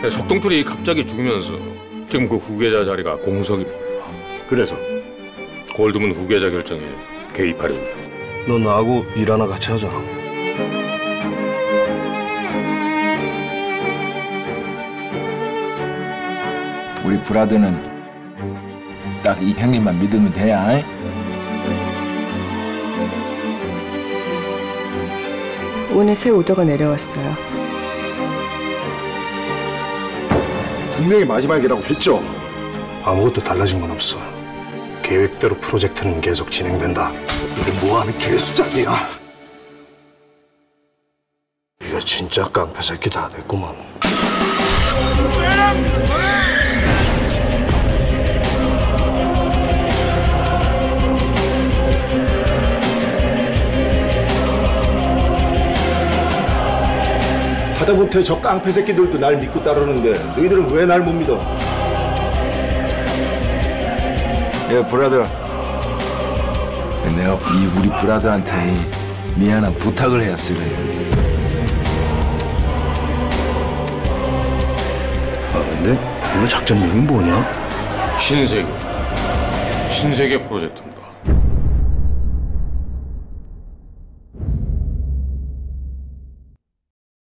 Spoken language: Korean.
석동툴이 갑자기 죽으면서 지금 그 후계자 자리가 공석이. 그래서 골드문 후계자 결정에 개입하려고. 너 나하고 일 하나 같이 하자. 우리 브라더는 딱 이 형님만 믿으면 돼야. 오늘 새 오더가 내려왔어요. 분명히 마지막이라고 했죠. 아무것도 달라진 건 없어. 계획대로 프로젝트는 계속 진행된다. 이게 뭐하는 개수작이야. 이거 진짜 깡패 새끼 다 됐구만. 하다못해 저 깡패 새끼들도 날 믿고 따르는데 너희들은 왜 날 못 믿어? 야, 브라더. 내가 우리 브라더한테 미안한 부탁을 해야 쓰거든. 근데 이거 작전명이 뭐냐? 신세계 프로젝트.